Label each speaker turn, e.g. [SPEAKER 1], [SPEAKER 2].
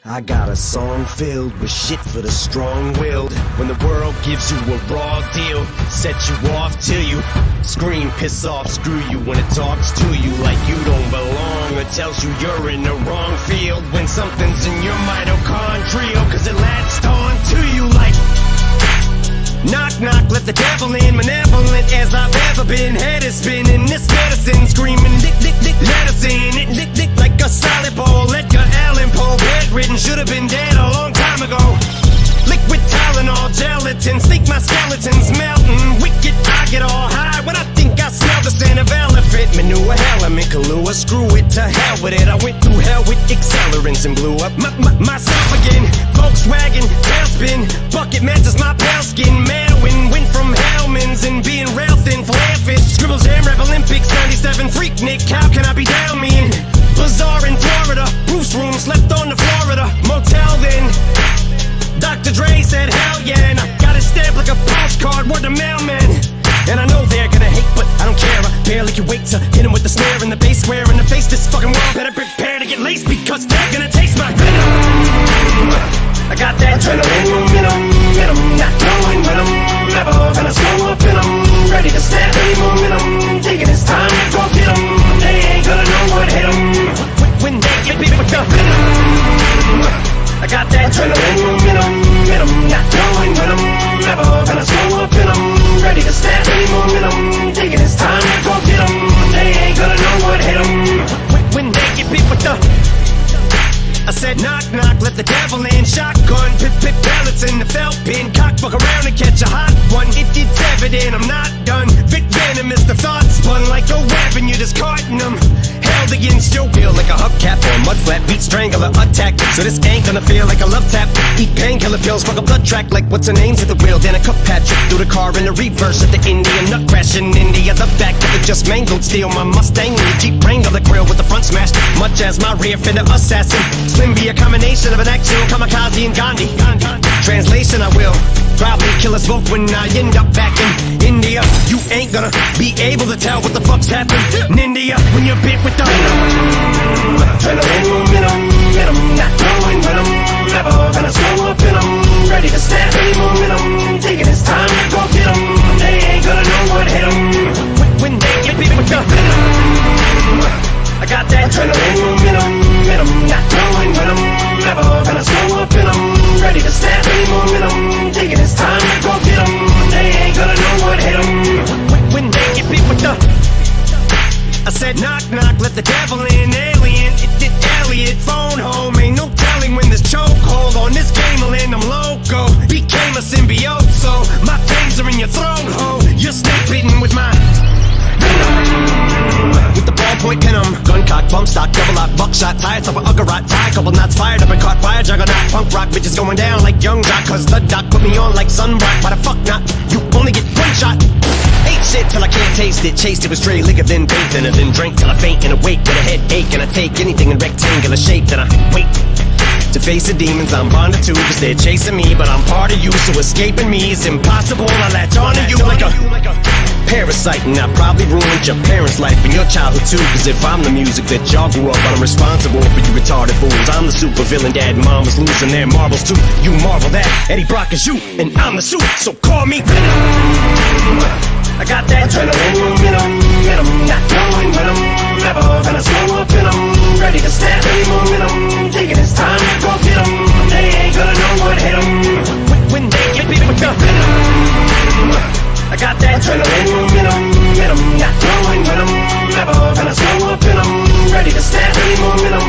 [SPEAKER 1] I got a song filled with shit for the strong-willed. When the world gives you a raw deal, set you off till you scream, piss off, screw you. When it talks to you like you don't belong, or tells you you're in the wrong field, when something's in your mitochondrial, cause it latched on to you like knock, knock, let the devil in. Malevolent as I've ever been. Head is spinning, this medicine screaming, dick, dick, dick, medicine. It dick, dick like a solid ball. Edgar Allen Poe, bedridden, should've been dead a long time ago. Liquid Tylenol, gelatins, think my skeleton's melting. Wicked, I get all high when I think I smell the scent of elephant manure. Element, Kahlúa, screw it, to hell with it. I went through hell with accelerants and blew up myself again. Volkswagen, tailspin, bucket matches my pale skin. Mailwind, went from Hellman's and being rail thin, flair-fit. Scribbles, Jam, Rap Olympics, 97, Freaknik, how can I be down mean? Bazaar in Florida, Bruce room, slept on the Florida motel then. Dr. Dre said hell yeah, and I got it stamped like a postcard, word to mailman. And I know they're gonna hate, but I don't care. I barely can wait to hit him with the snare and the bass square in the face. This fucking world better prepare to get laced, because they're gonna taste my venom. I got that adrenaline momentum, not knowing when I'm never gonna slow up in 'em. Ready to stab any momentum, thinking it's time to go get 'em. They ain't gonna know what hit 'em when they get beat with the venom. I got that adrenaline momentum, not knowing when I'm never gonna slow up in 'em. Ready to stab any momentum, thinking it's time to go get 'em. They ain't gonna know what hit 'em when they get beat with the. I said knock, knock, let the devil in. Shotgun, pip, pellets in the felt pin. Cock, fuck around and catch a hot one. It's evident I'm not done. Venom is the thought spun like a weapon, you're discarding them. Held against your will like a hubcap or a mud flat. Beat strangler attack, so this ain't gonna feel like a love tap. Eat painkiller pills, fuck a blood track like what's her name's at the wheel. Then a cup Patrick through the car in the reverse at the Indian nut crash in India. The back of it just mangled steel. My Mustang in the Jeep Wrangler, the grill with the front smashed, much as my rear fender assassin. Slim be a combination of an actual kamikaze and Gandhi. Translation, I will probably kill us both when I end up back in India. You ain't gonna be able to tell what the fuck's happened in India when you're bit with the adrenaline momentum, not knowing when I'm never gonna slow up in 'em. Ready to stab any momentum, thinking it's time to go get 'em. They ain't gonna know what hit 'em when they get bit with the venom. I got that adrenaline momentum, not knowing when I'm never gonna slow up in 'em. Ready to stab any momentum, thinking it's time to go get 'em. They ain't gonna know what hit 'em when they get beat with the. I said knock, knock, let the devil in. Alien, it Elliot, phone home. Ain't no telling when this chokehold on this game will end. I'm loco, became a symbiote, so my fangs are in your throat, ho. You're snake bitten with my with the ballpoint pin 'em. Gun cock, bump stock, double lock, buckshot, tire top of Uggarot, tie, couple knots fired up and caught fire, juggernaut, punk rock, bitches going down like young jock, cause the doc put me on like sunrock. Why the fuck not? You only get one shot. Ate shit till I can't taste it, chased it with stray liquor, then baked and then drank till I faint and awake with a headache. And I take anything in rectangular shape, then I wait to face the demons I'm bonded to, cause they're chasing me, but I'm part of you, so escaping me is impossible. I latch onto you like a parasite, and I probably ruined your parents' life and your childhood too. Cause if I'm the music that y'all grew up on, I'm responsible for you retarded fools. I'm the super villain, dad and mom is losing their marbles too. You marvel that Eddie Brock is you, and I'm the suit, so call me Venom. I got that adrenaline momentum, not knowing when I'm never gonna slow up in 'em. Ready to stab any momentum, thinking it's time to go get 'em. They ain't gonna know what hit 'em when they get beat with the venom. I got that adrenaline momentum, not knowing when I'm never gonna slow up in 'em. Ready to stab any momentum.